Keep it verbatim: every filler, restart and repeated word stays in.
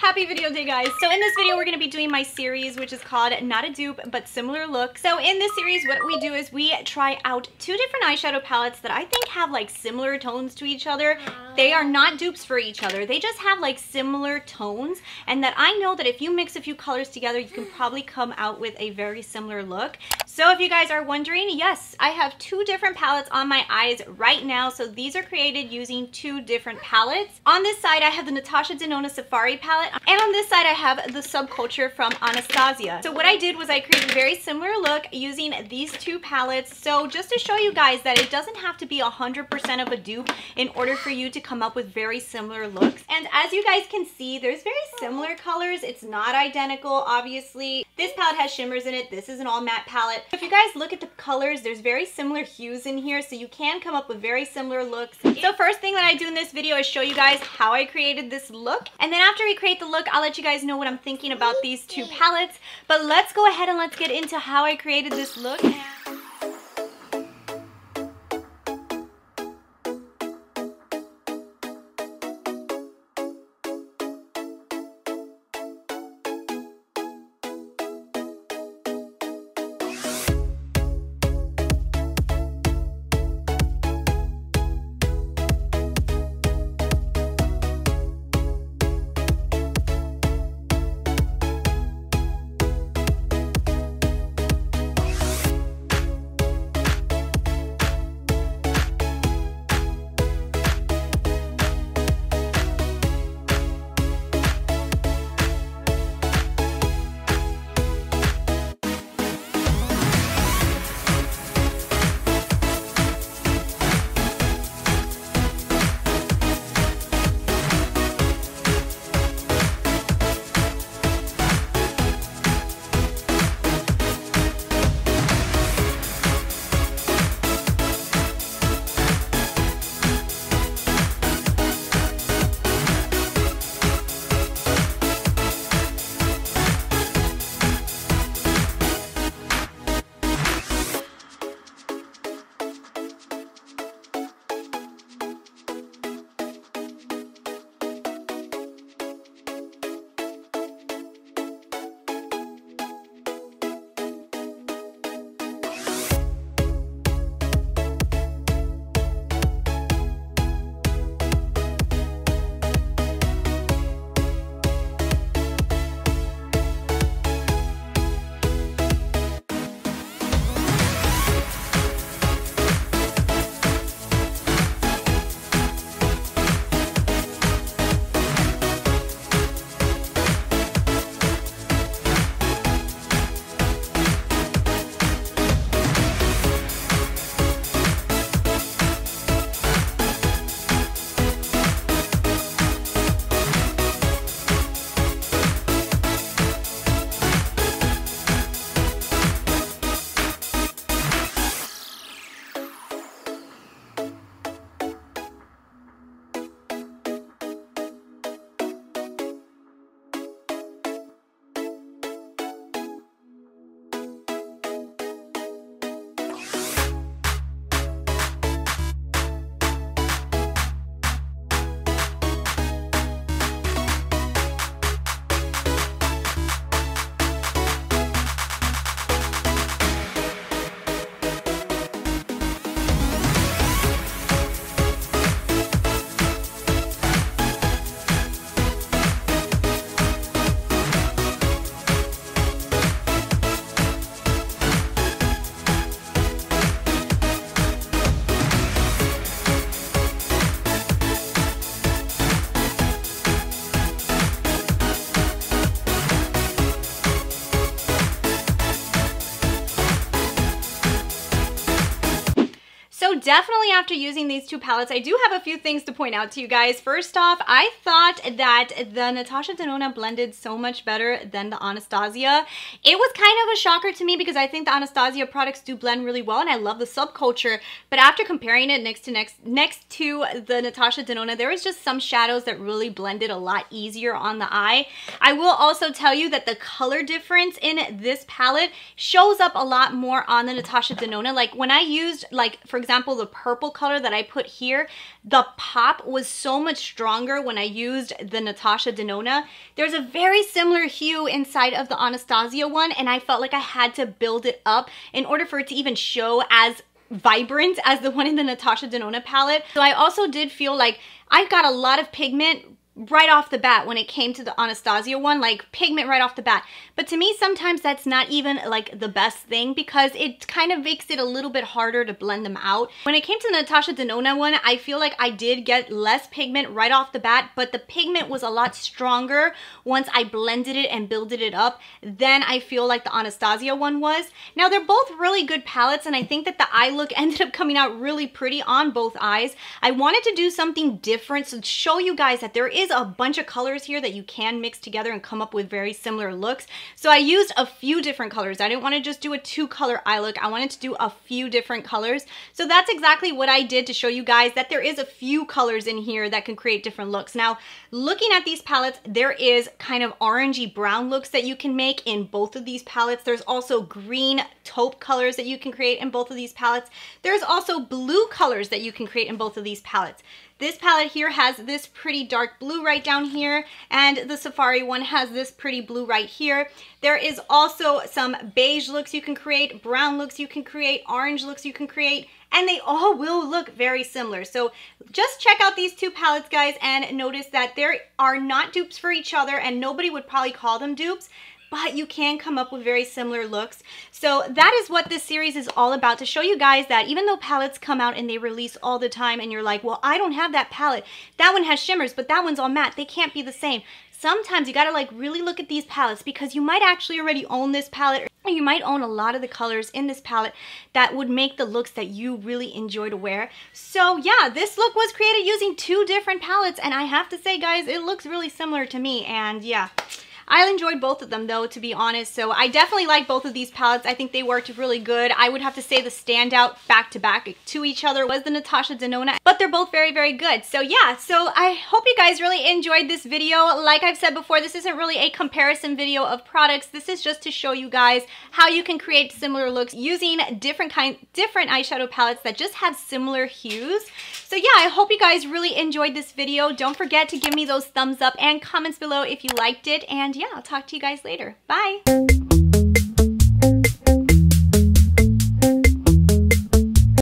Happy video day, guys. So in this video, we're going to be doing my series, which is called Not a Dupe, but Similar Look. So in this series, what we do is we try out two different eyeshadow palettes that I think have like similar tones to each other. They are not dupes for each other. They just have like similar tones, and that I know that if you mix a few colors together, you can probably come out with a very similar look. So if you guys are wondering, yes, I have two different palettes on my eyes right now. So these are created using two different palettes. On this side, I have the Natasha Denona Safari palette. And on this side, I have the Subculture from Anastasia. So what I did was I created a very similar look using these two palettes. So just to show you guys that it doesn't have to be one hundred percent of a dupe in order for you to come up with very similar looks. And as you guys can see, there's very similar colors. It's not identical, obviously. This palette has shimmers in it. This is an all matte palette. If you guys look at the colors, there's very similar hues in here, so you can come up with very similar looks. So first thing that I do in this video is show you guys how I created this look. And then after we create the look, I'll let you guys know what I'm thinking about these two palettes. But let's go ahead and let's get into how I created this look. So definitely after using these two palettes, I do have a few things to point out to you guys. First off, I thought that the Natasha Denona blended so much better than the Anastasia. It was kind of a shocker to me because I think the Anastasia products do blend really well and I love the Subculture, but after comparing it next to next next to the Natasha Denona, there was just some shadows that really blended a lot easier on the eye. I will also tell you that the color difference in this palette shows up a lot more on the Natasha Denona. Like when I used, like for example, example, the purple color that I put here, the pop was so much stronger when I used the Natasha Denona. There's a very similar hue inside of the Anastasia one, and I felt like I had to build it up in order for it to even show as vibrant as the one in the Natasha Denona palette. So I also did feel like I got a lot of pigment right off the bat when it came to the Anastasia one, like pigment right off the bat. But to me, sometimes that's not even like the best thing because it kind of makes it a little bit harder to blend them out. When it came to the Natasha Denona one, I feel like I did get less pigment right off the bat, but the pigment was a lot stronger once I blended it and builded it up than I feel like the Anastasia one was. Now, they're both really good palettes, and I think that the eye look ended up coming out really pretty on both eyes. I wanted to do something different to show you guys that there is a bunch of colors here that you can mix together and come up with very similar looks. So I used a few different colors. I didn't want to just do a two color eye look. I wanted to do a few different colors. So that's exactly what I did to show you guys that there is a few colors in here that can create different looks. Now, looking at these palettes, there is kind of orangey brown looks that you can make in both of these palettes. There's also green taupe colors that you can create in both of these palettes. There's also blue colors that you can create in both of these palettes. This palette here has this pretty dark blue right down here, and the Safari one has this pretty blue right here. There is also some beige looks you can create, brown looks you can create, orange looks you can create, and they all will look very similar. So just check out these two palettes, guys, and notice that there are not dupes for each other, and nobody would probably call them dupes, but you can come up with very similar looks. So that is what this series is all about, to show you guys that even though palettes come out and they release all the time and you're like, well, I don't have that palette. That one has shimmers, but that one's all matte. They can't be the same. Sometimes you gotta like really look at these palettes because you might actually already own this palette, or you might own a lot of the colors in this palette that would make the looks that you really enjoy to wear. So yeah, this look was created using two different palettes, and I have to say, guys, it looks really similar to me, and yeah. I enjoyed both of them though, to be honest, so I definitely like both of these palettes. I think they worked really good. I would have to say the standout back to back to each other was the Natasha Denona, but they're both very, very good. So yeah, so I hope you guys really enjoyed this video. Like I've said before, this isn't really a comparison video of products. This is just to show you guys how you can create similar looks using different kind, different eyeshadow palettes that just have similar hues. So yeah, I hope you guys really enjoyed this video. Don't forget to give me those thumbs up and comments below if you liked it, and yeah, I'll talk to you guys later. Bye!